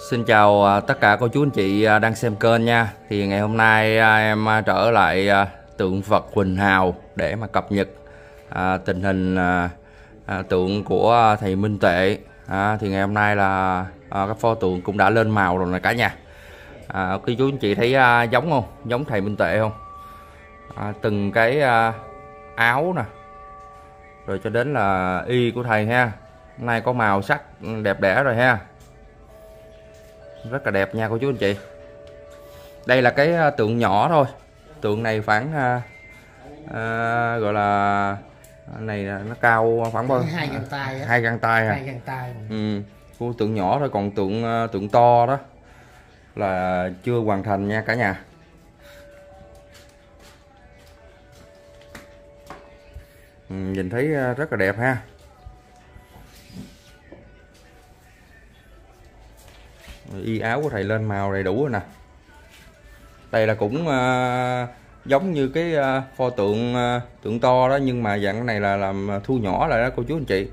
Xin chào tất cả cô chú anh chị đang xem kênh nha. Thì ngày hôm nay em trở lại tượng Phật Huỳnh Hào để mà cập nhật tình hình tượng của thầy Minh Tuệ. Thì ngày hôm nay là cái pho tượng cũng đã lên màu rồi nè cả nhà. Cô chú anh chị thấy giống không? Giống thầy Minh Tuệ không? Từng cái áo nè, rồi cho đến là y của thầy ha. Hôm nay có màu sắc đẹp đẽ rồi ha, rất là đẹp nha cô chú anh chị. Đây là cái tượng nhỏ thôi, tượng này khoảng gọi là này nó cao khoảng bao 2 găng tay á. 2 găng tay à. 2 găng tay. Tượng nhỏ thôi, còn tượng to đó là chưa hoàn thành nha cả nhà. Nhìn thấy rất là đẹp ha. Y áo của thầy lên màu đầy đủ rồi nè. Đây là cũng giống như cái pho tượng to đó, nhưng mà dạng này là làm thu nhỏ lại đó cô chú anh chị.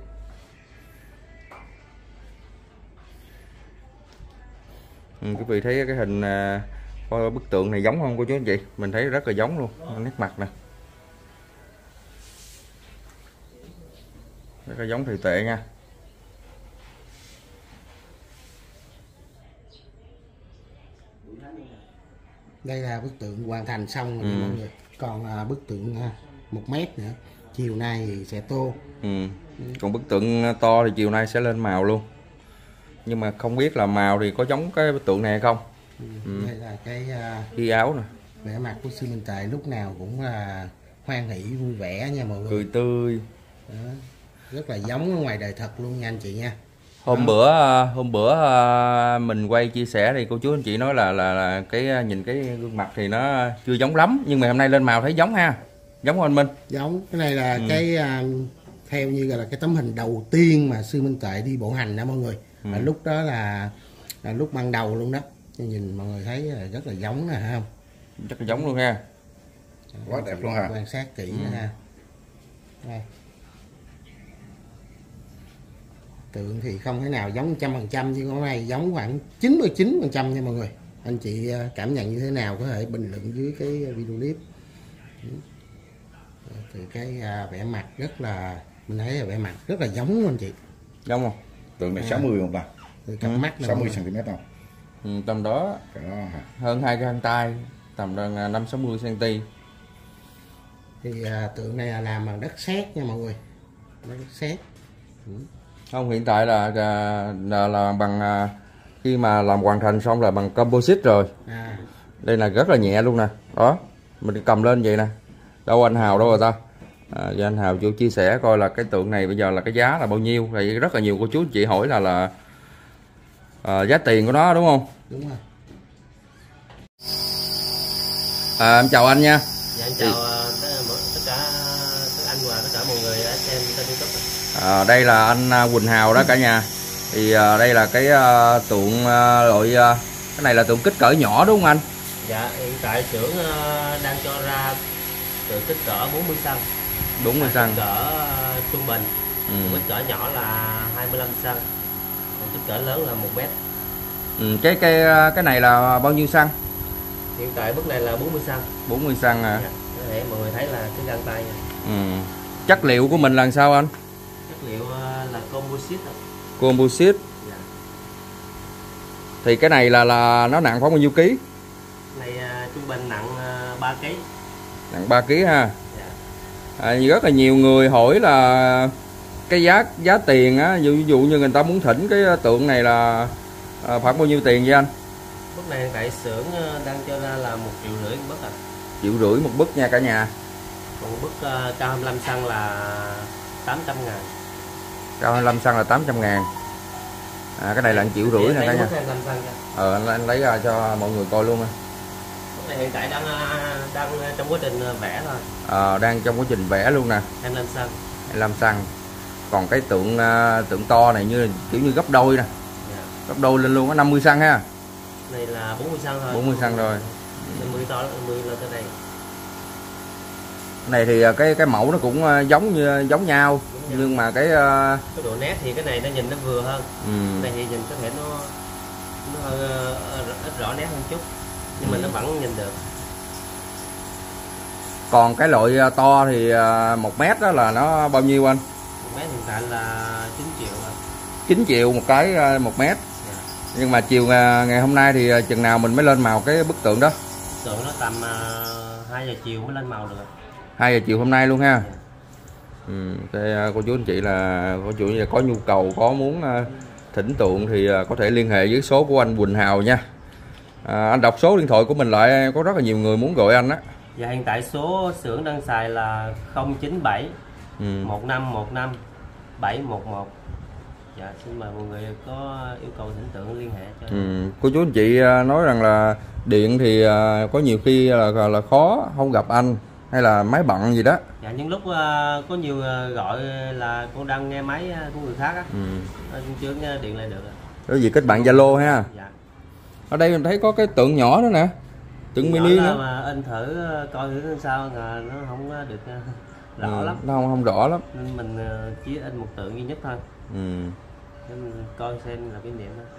Quý vị thấy cái hình bức tượng này giống không cô chú anh chị? Mình thấy rất là giống luôn, nét mặt nè, rất là giống thầy Tuệ nha. Đây là bức tượng hoàn thành xong rồi mọi người. Còn bức tượng 1 mét nữa, chiều nay thì sẽ tô. Còn bức tượng to thì chiều nay sẽ lên màu luôn, nhưng mà không biết là màu thì có giống cái bức tượng này hay không. Đây là cái y áo nè, vẻ mặt của sư Minh Tuệ lúc nào cũng là hoan hỷ vui vẻ nha mọi người, cười tươi. Đó. Rất là giống ở ngoài đời thật luôn nha anh chị nha. Hôm bữa mình quay chia sẻ thì cô chú anh chị nói là cái nhìn cái gương mặt thì nó chưa giống lắm, nhưng mà hôm nay lên màu thấy giống ha. Giống không anh Minh? Giống. Cái này là cái theo như là cái tấm hình đầu tiên mà sư Minh Tuệ đi bộ hành đó mọi người. Và lúc đó là lúc ban đầu luôn đó. Nhìn mọi người thấy là rất là giống nè không? Rất là giống luôn ha. Quá đẹp luôn ha. Quan sát kỹ nữa ha. Đây. Tượng thì không thể nào giống 100%, nhưng con này giống khoảng 99% nha mọi người. Anh chị cảm nhận như thế nào có thể bình luận dưới cái video clip. Từ cái vẻ mặt rất là, mình thấy là vẻ mặt rất là giống anh chị. Giống không? Tượng này 60 không ta? Từ cặp mắt 60 cm không? Tầm đó, hơn 2 găng tay, tầm 5-60 cm. Thì tượng này là làm bằng đất sét nha mọi người, đất sét. Không, hiện tại là bằng khi mà làm hoàn thành xong là bằng composite rồi. Đây là rất là nhẹ luôn nè. Đó, mình cầm lên vậy nè. Đâu anh Hào đâu rồi ta? Giờ anh Hào vô chia sẻ coi là cái tượng này bây giờ là cái giá là bao nhiêu. Thì rất là nhiều cô chú anh chị hỏi là giá tiền của nó đúng không? Đúng rồi. Em chào anh nha. Dạ, em chào tất cả các anh và tất cả mọi người đã xem kênh YouTube. Đây là anh Huỳnh Hào đó cả nhà. Thì đây là cái tượng loại cái này là tượng kích cỡ nhỏ đúng không anh? Dạ, hiện tại xưởng đang cho ra tượng kích cỡ 40 cm. 40 cm. Kích cỡ trung bình. Kích cỡ nhỏ là 25 cm. Còn kích cỡ lớn là 1 mét. Cái này là bao nhiêu xăng? Hiện tại bức này là 40 cm. 40 xăng à. Dạ, để mọi người thấy là cái găng tay nha. Chất liệu của mình là sao anh? Chất liệu là composite. Composite. Dạ. Thì cái này là nó nặng khoảng bao nhiêu ký? Này trung bình nặng 3 kg. Nặng 3 kg ha. Dạ. Rất là nhiều người hỏi là cái giá tiền á, ví dụ như người ta muốn thỉnh cái tượng này là khoảng bao nhiêu tiền vậy anh? Bức này tại xưởng đang cho ra là 1,5 triệu một bức à. 1,5 triệu một bức nha cả nhà. Còn bức cao 25 cm là 800.000. Cao 25 cm là 800.000. Cái này là 1,5 triệu nè cả nhà. Anh lấy ra cho mọi người coi luôn. Bức này hiện tại đang trong quá trình vẽ thôi. Đang trong quá trình vẽ luôn nè. 25 cm. 25 cm. Còn cái tượng to này như kiểu như gấp đôi nè. Dạ. Gấp đôi lên luôn, có 50 cm ha. Này là 40 cm thôi. 40 cm rồi. 50 to 10 lên tới đây. Này thì cái mẫu nó cũng giống nhau, nhưng mà cái độ nét thì cái này nó nhìn nó vừa hơn. Cái này thì nhìn có thể nó ít rõ nét hơn chút, nhưng mà nó vẫn nhìn được. Còn cái loại to thì 1 mét đó là nó bao nhiêu anh? 1 mét hiện tại là 9 triệu rồi. 9 triệu một cái 1 mét. Nhưng mà chiều ngày hôm nay thì chừng nào mình mới lên màu cái bức tượng đó? Tượng nó tầm 2 giờ chiều mới lên màu được. 2 giờ chiều hôm nay luôn ha. Cái cô chú anh chị là có nhu cầu, có muốn thỉnh tượng thì có thể liên hệ với số của anh Quỳnh Hào nha. Anh đọc số điện thoại của mình lại, có rất là nhiều người muốn gọi anh á. Dạ hiện tại số xưởng đang xài là 097 1515 711. Dạ xin mời mọi người có yêu cầu thỉnh tượng liên hệ cho. Cô chú anh chị nói rằng là điện thì có nhiều khi là khó không gặp anh, hay là máy bận gì đó. Dạ những lúc có nhiều gọi là con đang nghe máy của người khác á, chưa điện lại được. Cái gì kết bạn Zalo ha. Dạ. Ở đây mình thấy có cái tượng nhỏ đó nè, tượng mini nữa. Mà in thử coi thử sao là nó không được rõ lắm. Nó không rõ lắm. Nên mình chỉ in một tượng duy nhất thôi. Để mình coi xem là cái niệm đó.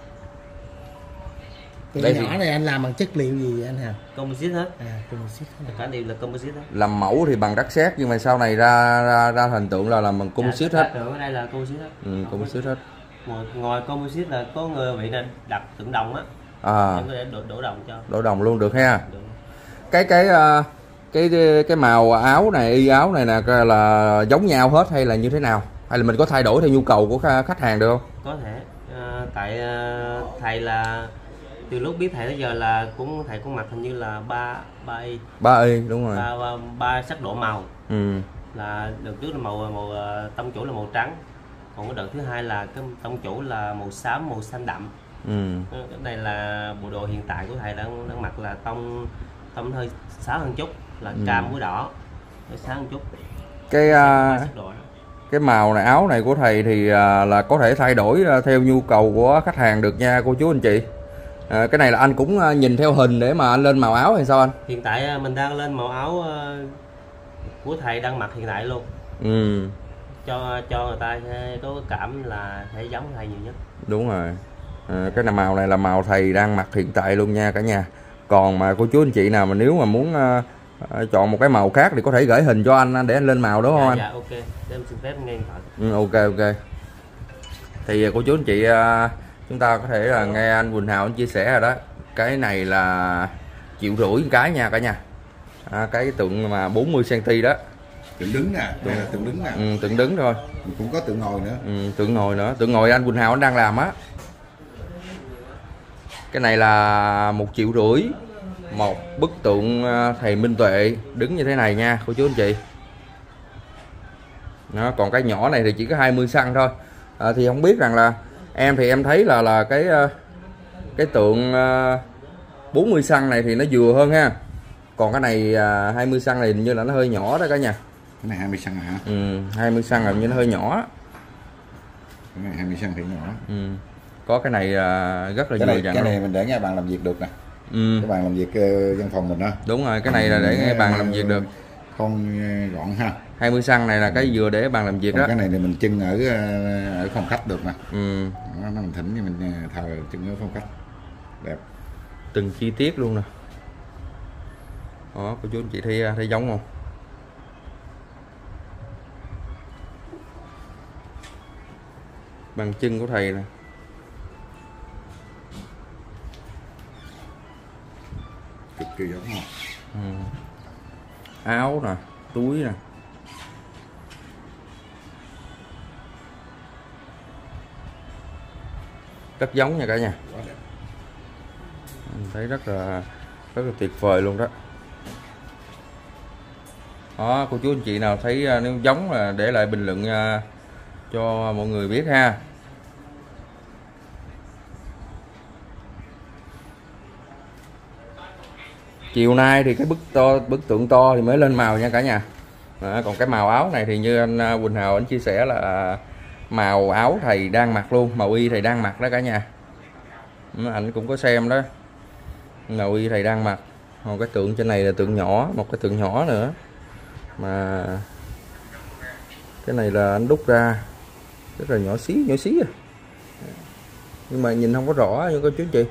Tượng nhỏ này anh làm bằng chất liệu gì vậy anh Hào? Composite hết. Composite. Tất cả đều là composite hết. Làm mẫu thì bằng đất sét, nhưng mà sau này ra thành tượng là làm bằng composite hết. Tượng ở đây là composite hết. Composite hết. Ngoài composite là có người vị này đặt tượng đồng á. Em có thể đổ đồng cho. Đổ đồng luôn được ha. Được. Cái màu áo này, y áo này nè là giống nhau hết hay là như thế nào? Hay là mình có thay đổi theo nhu cầu của khách hàng được không? Có thể. Tại thầy là từ lúc biết thầy tới giờ là thầy cũng mặc hình như là 3 y đúng rồi. 3 sắc độ màu. Là đợt trước là màu tông chủ là màu trắng, còn cái đợt thứ hai là cái tông chủ là màu xám, màu xanh đậm. Cái này là bộ đồ hiện tại của thầy đang mặc là tông hơi sáng hơn chút, là cam với đỏ, hơi sáng hơn chút. Cái màu này, áo này của thầy thì là có thể thay đổi theo nhu cầu của khách hàng được nha cô chú anh chị. Cái này là anh cũng nhìn theo hình để mà anh lên màu áo hay sao anh? Hiện tại mình đang lên màu áo của thầy đang mặc hiện tại luôn. Cho người ta có cảm là thấy giống thầy nhiều nhất. Đúng rồi. Cái màu này là màu thầy đang mặc hiện tại luôn nha cả nhà. Còn mà cô chú anh chị nào mà nếu mà muốn chọn một cái màu khác thì có thể gửi hình cho anh để anh lên màu đúng không anh? Dạ ok. Để em xin phép nghe điện thoại. Ok. Thì cô chú anh chị chúng ta có thể là nghe anh Quỳnh Hào anh chia sẻ rồi đó. Cái này là 1,5 triệu cái nha cả nhà. Cái tượng mà 40 cm đó. Tượng đứng nè, đây là tượng đứng nè. Tượng đứng thôi. Cũng có tượng ngồi nữa. Tượng ngồi nữa. Tượng ngồi anh Quỳnh Hào anh đang làm á. Cái này là 1,5 triệu. Một bức tượng thầy Minh Tuệ đứng như thế này nha cô chú anh chị. Nó còn cái nhỏ này thì chỉ có 20 cm thôi. Thì không biết rằng là em thấy là cái tượng 40 cm này thì nó vừa hơn ha. Còn cái này 20 cm này như là nó hơi nhỏ đó cả nhà. Cái này 20 cm hả? 20 cm là như nó hơi nhỏ. Cái này 20 cm thì nhỏ. Có cái này rất là nhiều dạng. Cái này mình để ngay bàn làm việc được nè. Cái bàn làm việc văn phòng mình đó. Đúng rồi, cái này là để ngay bàn làm việc được. Không gọn ha. 20 cm này là cái vừa để bàn làm việc đó. Cái này thì mình trưng ở phòng khách được nè. Nó mình thỉnh thì mình thờ trưng ở phòng khách. Đẹp. Từng chi tiết luôn nè. Đó, cô chú anh chị thấy giống không? Bàn chân của thầy nè. Cực kỳ giống không? Áo nè, túi nè. Rất giống nha cả nhà. Mình thấy rất là tuyệt vời luôn đó. Đó, cô chú anh chị nào thấy nếu giống là để lại bình luận cho mọi người biết ha. Chiều nay thì cái bức tượng to thì mới lên màu nha cả nhà. Còn cái màu áo này thì như anh Quỳnh Hào anh chia sẻ là màu áo thầy đang mặc luôn, màu y thầy đang mặc đó cả nhà. Anh cũng có xem đó, màu y thầy đang mặc. Còn cái tượng trên này là tượng nhỏ, một cái tượng nhỏ nữa mà cái này là anh đúc ra rất là nhỏ xí à. nhưng mà nhìn không có rõ nha cô chú anh chị.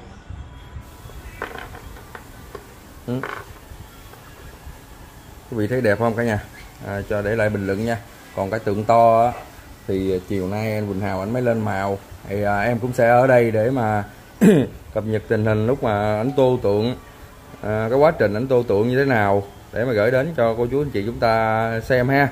Quý vị thấy đẹp không cả nhà? Cho để lại bình luận nha. Còn cái tượng to á, thì chiều nay anh Quỳnh Hào anh mới lên màu, thì em cũng sẽ ở đây để mà cập nhật tình hình lúc mà ảnh tô tượng, cái quá trình ảnh tô tượng như thế nào để mà gửi đến cho cô chú anh chị chúng ta xem ha.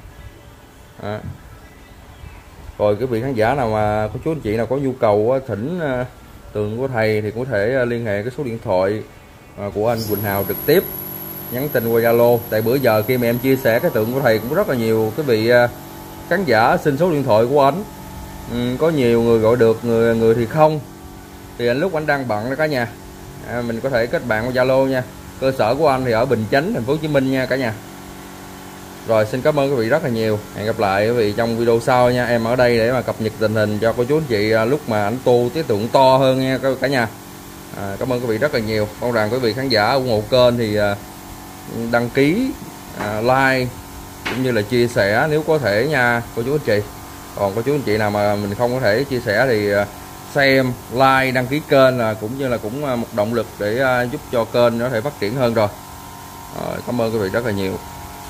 Rồi quý vị khán giả nào mà cô chú anh chị nào có nhu cầu thỉnh tượng của thầy thì có thể liên hệ cái số điện thoại của anh Quỳnh Hào trực tiếp, nhắn tin qua Zalo. Tại bữa giờ khi mà em chia sẻ cái tượng của thầy cũng rất là nhiều quý vị khán giả xin số điện thoại của anh. Có nhiều người gọi được, người thì không. Thì anh lúc anh đang bận đó cả nhà, mình có thể kết bạn qua Zalo nha. Cơ sở của anh thì ở Bình Chánh, thành phố Hồ Chí Minh nha cả nhà. Rồi xin cảm ơn quý vị rất là nhiều. Hẹn gặp lại quý vị trong video sau nha. Em ở đây để mà cập nhật tình hình cho cô chú anh chị lúc mà anh tô cái tượng to hơn nha cả nhà. Cảm ơn quý vị rất là nhiều. Mong rằng quý vị khán giả ủng hộ kênh thì đăng ký, like cũng như là chia sẻ nếu có thể nha cô chú anh chị. Còn cô chú anh chị nào mà mình không có thể chia sẻ thì xem, like, đăng ký kênh là cũng như là cũng một động lực để giúp cho kênh có thể phát triển hơn rồi. Cảm ơn quý vị rất là nhiều.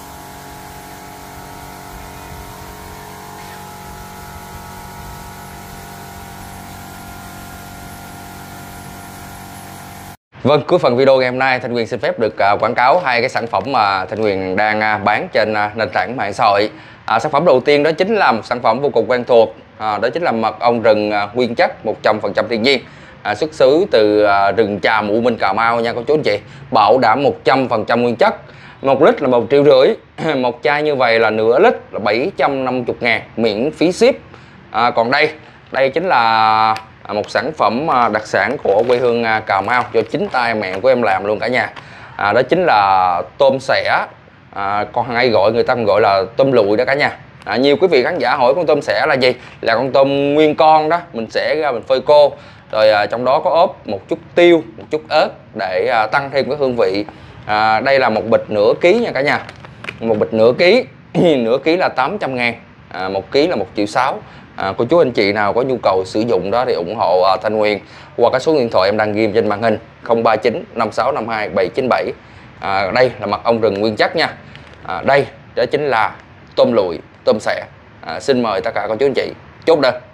Vâng, cuối phần video ngày hôm nay Thanh Nguyên xin phép được quảng cáo hai cái sản phẩm mà Thanh Nguyên đang bán trên nền tảng mạng xã hội. Sản phẩm đầu tiên đó chính là một sản phẩm vô cùng quen thuộc, đó chính là mật ong rừng nguyên chất 100% thiên nhiên, xuất xứ từ rừng tràm U Minh Cà Mau nha cô chú anh chị, bảo đảm 100% nguyên chất. 1 lít là 1,5 triệu, một chai như vậy là nửa lít là 750.000 miễn phí ship. Còn đây chính là một sản phẩm đặc sản của quê hương Cà Mau do chính tay mẹ của em làm luôn cả nhà. Đó chính là tôm sẻ, còn hay gọi người ta còn gọi là tôm lụi đó cả nhà. Nhiều quý vị khán giả hỏi con tôm sẻ là gì? Là con tôm nguyên con đó, mình xẻ ra mình phơi khô, rồi trong đó có ốp một chút tiêu, một chút ớt để tăng thêm cái hương vị. Đây là một bịch nửa ký nha cả nhà. Một bịch nửa ký, nửa ký là 800.000, 1 ký là 1,6 triệu. Cô chú anh chị nào có nhu cầu sử dụng đó thì ủng hộ Thanh Nguyên qua cái số điện thoại em đang ghi trên màn hình 039 5652 797. Đây là mật ong rừng nguyên chất nha. Đây đó chính là tôm lụi, tôm sẻ. Xin mời tất cả cô chú anh chị chốt đơn.